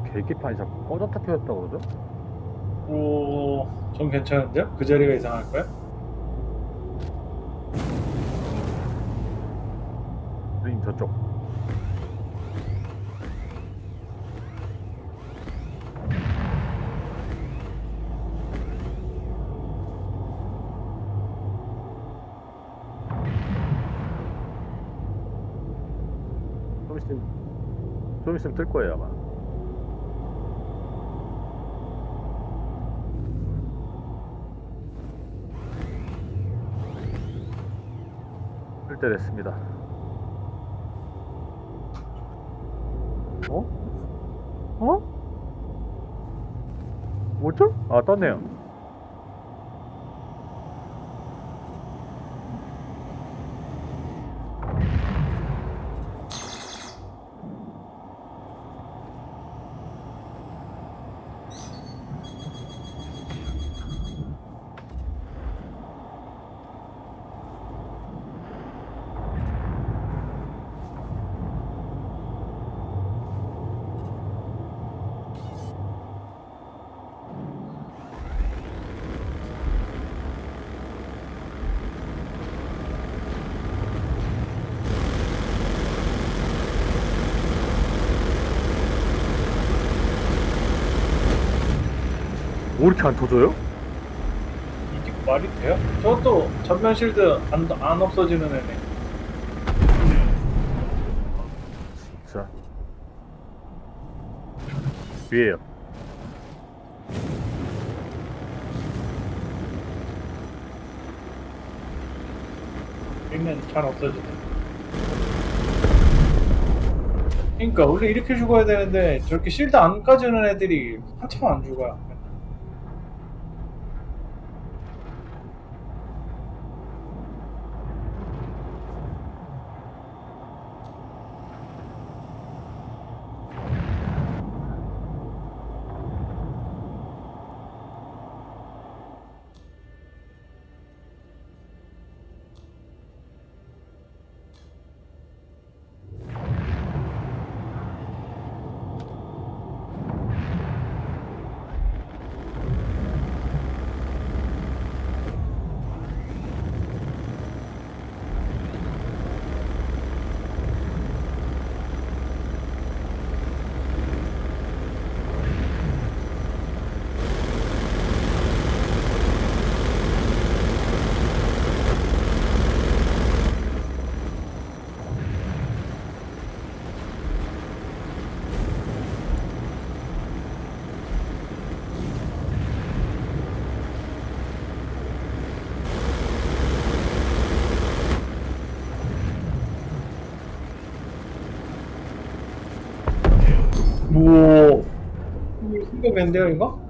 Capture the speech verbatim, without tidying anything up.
계기판이 자꾸 꺼졌다 켜졌다 그러죠? 오, 전 괜찮은데요? 그 자리가 이상할까요? 선생님 저쪽. 좀 있으면 좀 있으면 뜰 거예요 아마. 뜰 때 됐습니다. 어? 어? 뭐죠? 아 떴네요. 뭐 이렇게 안 터져요? 이게 말이 돼요? 저것도 전면 실드 안, 안 없어지는 애네. 자 위에요. 있는 잘 없어지네. 그러니까 원래 이렇게 죽어야 되는데 저렇게 실드 안 까지는 애들이 한참 안 죽어요. 우와 이거 밴데요 이거?